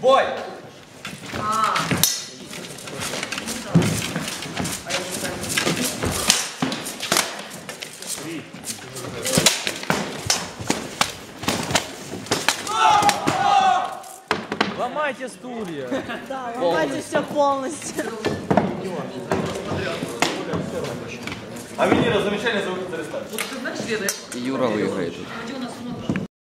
Бой! Ломайте стулья. Да, ломайте все полностью. А Венера замечание зовут Зарестан. Юра выиграет.